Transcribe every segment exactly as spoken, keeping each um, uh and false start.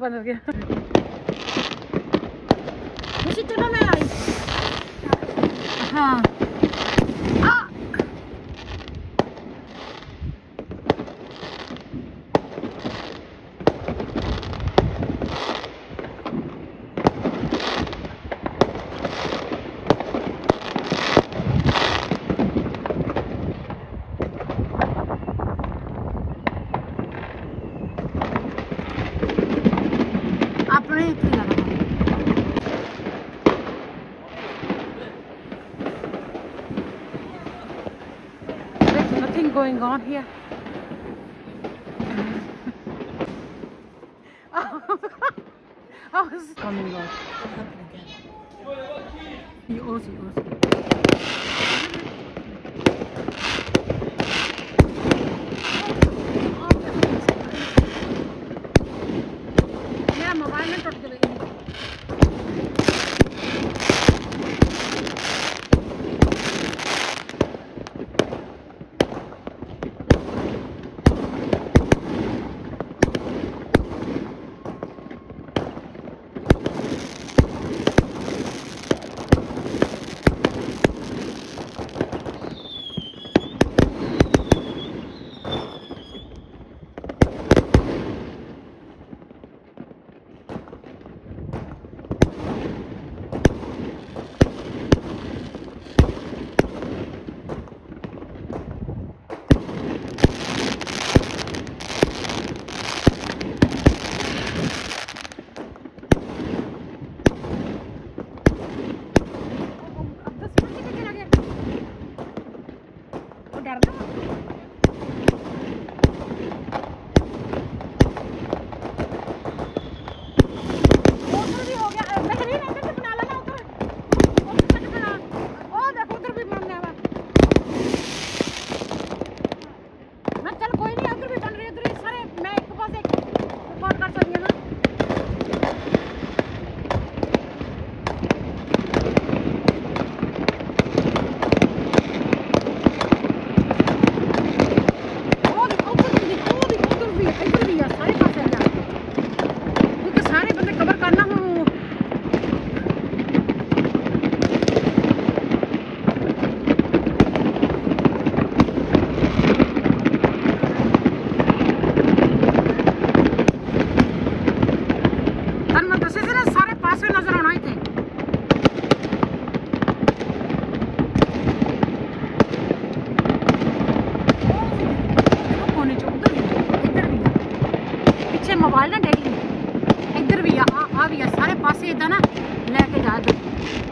बंद हो गया। उसी तरह मैं आई। हाँ अपने There's nothing going on here. Oh, this is coming on. Ozzy, Ozzy. मेरा मोबाइल में टूट गया। मोबाइल ना डेली इधर भी आ आ भी सारे पासे इदा ना लेके जा दो।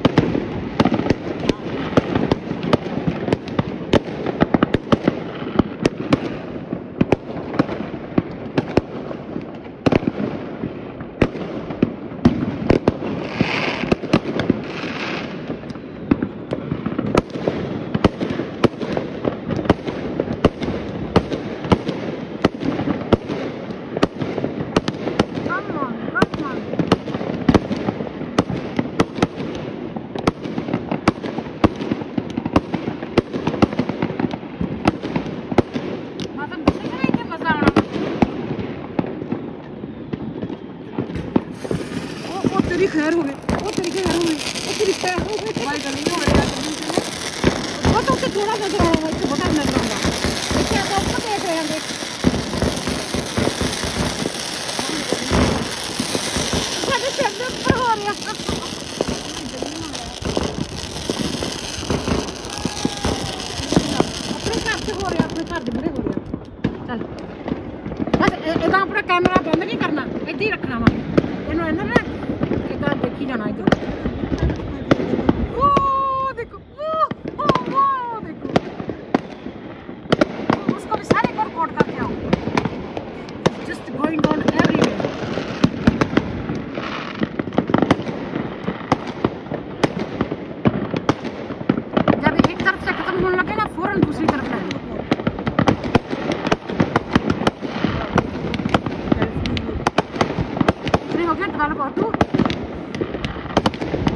तेरी खैर हो गई, वो तेरी खैर हो गई, वो तेरी खैर हो गई। भाई गली में हो गया वो तो उसे थोड़ा नजर आ रहा है, छोटा नजर आ रहा है। क्या तो उसको देख रहे हैं देख। सारे शब्द पर हो रहा है। अपने घर से हो रहा है, अपने घर से बड़े हो रहा है। चल बस इधर अपना कैमरा बंद नहीं करना, इधर ही रखना वा इन्हों इन्हों ना देखी जाना इधर। वो देखो वो वो वो देखो उसको भी सारे को रिकॉर्ड करके आओ। Just going on everywhere. जब एक तरफ से खत्म होने लगे ना फौरन दूसरी तरफ ले लो। हो गया डेवलप और तू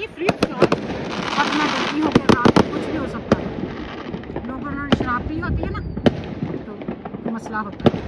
नहीं फ्री ऑफ चार्ज। और मैं गलती हो गया, रात को कुछ भी हो सकता है। लोगों ने शराब पी होती है ना, तो मसला होता है।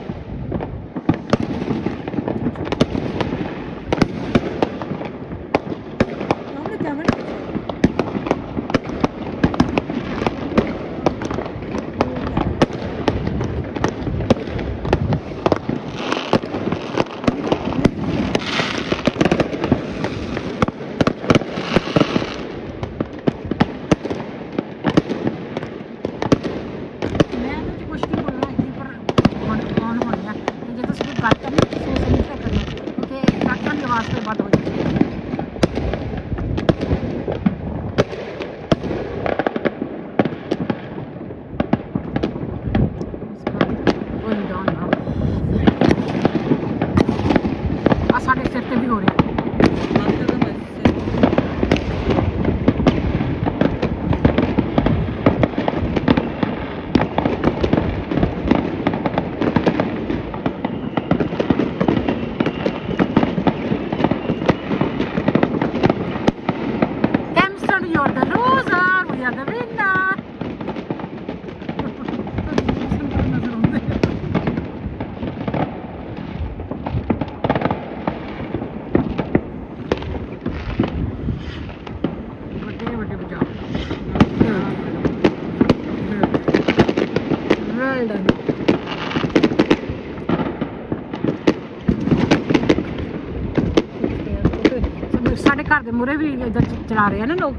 साढ़े घर के मुरे भी इधर चला रहे हैं ना लोग।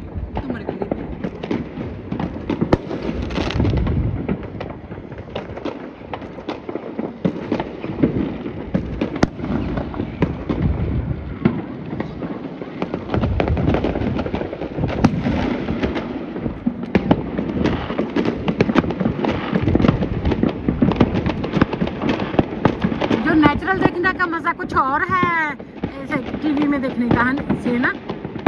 जो नेचुरल देखने का मजा कुछ और है टीवी में देखने का है से ना।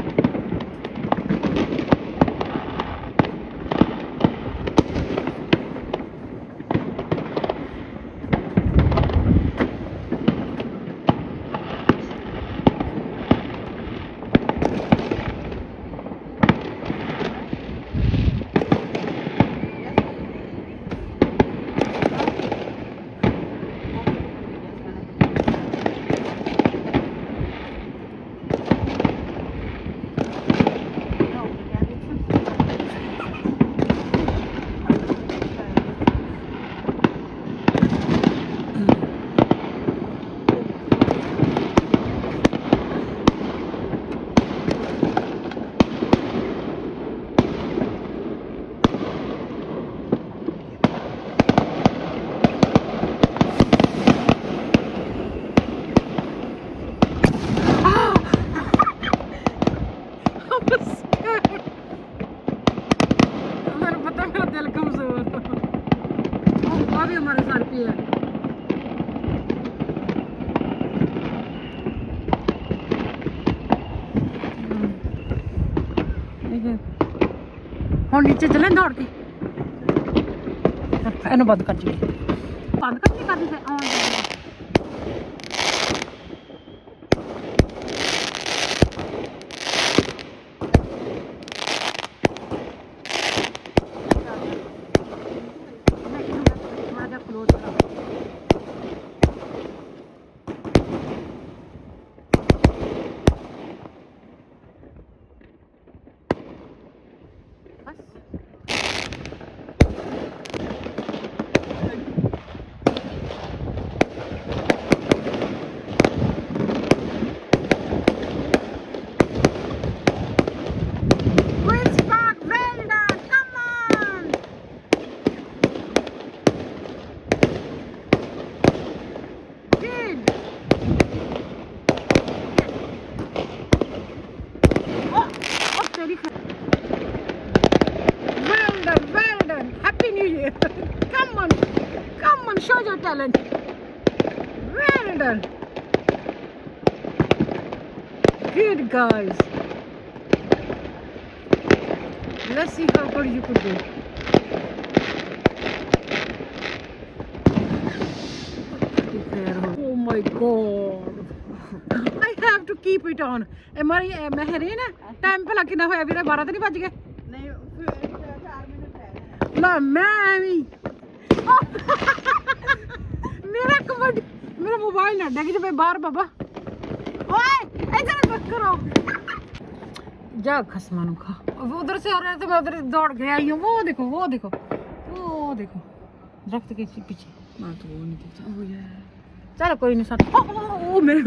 भी हमारे सर पे है। हम नीचे चले दौड़ के एनु बंद कर दिए बंद कर दी कर दी Well done, well done. Happy New Year. Come on, come on, show your talent. Well done. Good guys. Let's see how good you could do. Oh my God. I have to keep it on a मारी महरीन time भला कितना होया वीरे बारह तो नहीं बज गए नहीं चार मिनट है ला मैं भी मेरा कमर मेरा मोबाइल ना डग जाए बाहर बाबा ओए इधर मत करो जा खसमानू खा वो उधर से हो रहा है तो मैं उधर दौड़ के आई हूँ वो देखो वो देखो वो देखो दरख्त के पीछे मैं तो वो नहीं देखता ओ यार चलो कोई नहीं सर ओ मेरे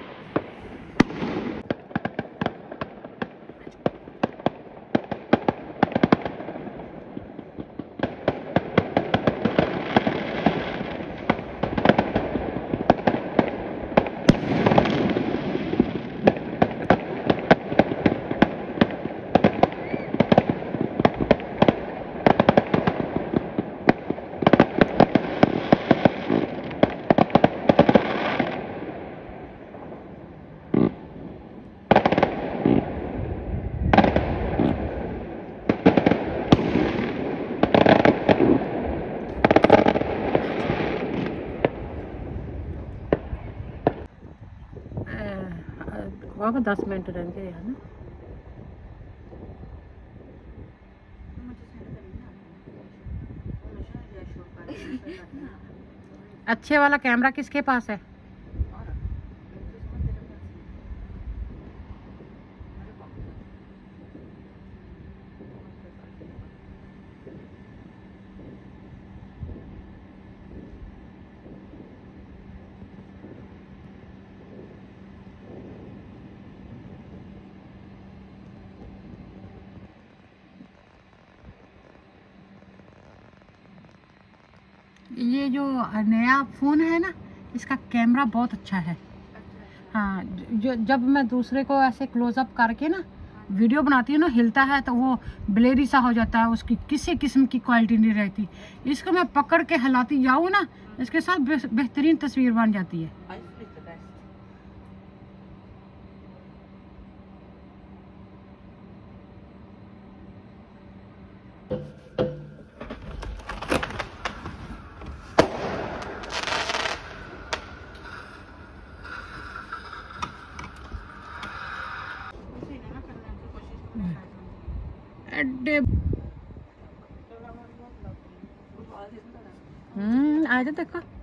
वहाँ दस मिनट रहेंगे है ना अच्छे वाला कैमरा किसके पास है ये जो नया फ़ोन है ना इसका कैमरा बहुत अच्छा है हाँ जो जब मैं दूसरे को ऐसे क्लोजअप करके ना वीडियो बनाती हूँ ना हिलता है तो वो ब्लेरी सा हो जाता है उसकी किसी किस्म की क्वालिटी नहीं रहती इसको मैं पकड़ के हिलाती जाऊँ ना इसके साथ बेहतरीन तस्वीर बन जाती है हम्म आ जा देखो